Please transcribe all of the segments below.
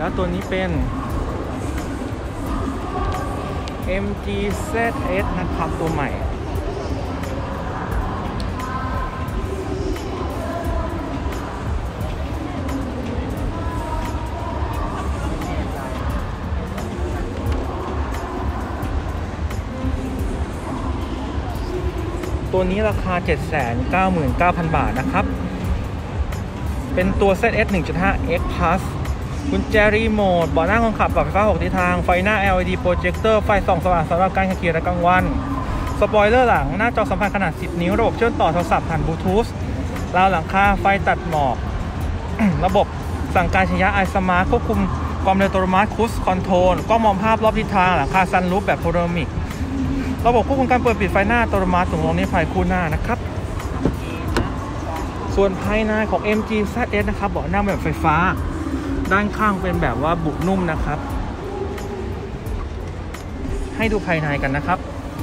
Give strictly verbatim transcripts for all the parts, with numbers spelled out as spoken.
แล้วตัวนี้เป็น เอ็ม จี แซด เอส นะครับตัวใหม่ตัวนี้ราคา เจ็ดแสนเก้าหมื่นเก้าพัน บาทนะครับเป็นตัว แซด เอส หนึ่งจุดห้า เอ็กซ์ Plus กุญแจรีโมทเบาะนั่งคนขับปรับไฟฟ้าหกทิศทางไฟหน้า แอล อี ดี โปรเจคเตอร์ไฟส่องสว่างสำหรับการขับขี่ในกลางวันสปอยเลอร์หลังหน้าจอสัมผัสขนาดสิบนิ้วระบบเชื่อมต่อโทรศัพท์ผ่านบลูทูธราวหลังคาไฟตัดหมอก ระบบสั่งการชัยยะ iSmart ควบคุมความเร็วอัตโนมัติ Cruise Control กล้องมองภาพรอบทิศทางหลังคาซันรูฟแบบโพลาริกระบบควบคุมการเปิดปิดไฟหน้าอัตโนมัติถุงลมนิรภัยคู่หน้านะครับส่วนภายในของ เอ็ม จี แซด เอส นะครับเบาะนั่งแบบไฟฟ้าด้านข้างเป็นแบบว่าบุนุ่มนะครับให้ดูภายในกันนะครับ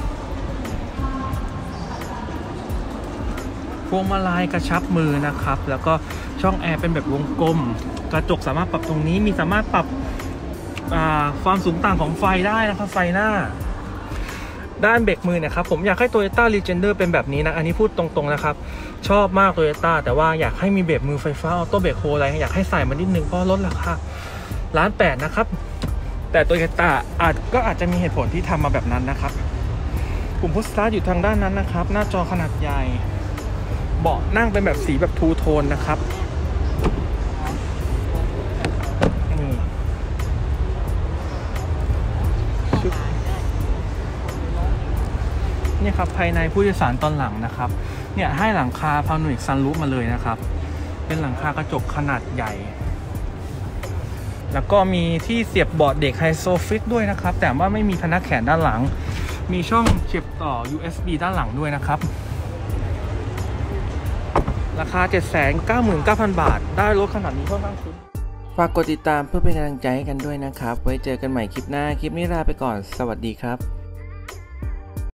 พวงมาลัยกระชับมือนะครับแล้วก็ช่องแอร์เป็นแบบวงกลมกระจกสามารถปรับตรงนี้มีสามารถปรับความสูงต่างของไฟได้นะครับไฟหน้าด้านเบรกมือเนี่ยครับผมอยากให้ Toyota Legender เป็นแบบนี้นะอันนี้พูดตรงๆนะครับชอบมาก Toyota แต่ว่าอยากให้มีเบรกมือไฟฟ้าออโต้เบรกโฮอะไรอยากให้ใส่มานิดนึงเพราะลดราคาล้านแปดนะครับแต่ Toyota อาจก็อาจจะมีเหตุผลที่ทำมาแบบนั้นนะครับปุ่มพุชสตาร์ทอยู่ทางด้านนั้นนะครับหน้าจอขนาดใหญ่เบาะนั่งเป็นแบบสีแบบทูโทนนะครับนี่ครับภายในผู้โดยสารตอนหลังนะครับเนี่ยให้หลังคาพาโนรามิกซันรูฟมาเลยนะครับเป็นหลังคากระจกขนาดใหญ่แล้วก็มีที่เสียบเบาะเด็กไฮโซฟิตด้วยนะครับแต่ว่าไม่มีพนักแขนด้านหลังมีช่องเสียบต่อ ยู เอส บี ด้านหลังด้วยนะครับราคา เจ็ดแสนเก้าหมื่นเก้าพัน บาทได้รถขนาดนี้ค่อนข้างคุ้มฝากกดติดตามเพื่อเป็นกำลังใจให้กันด้วยนะครับไว้เจอกันใหม่คลิปหน้าคลิปนี้ลาไปก่อนสวัสดีครับ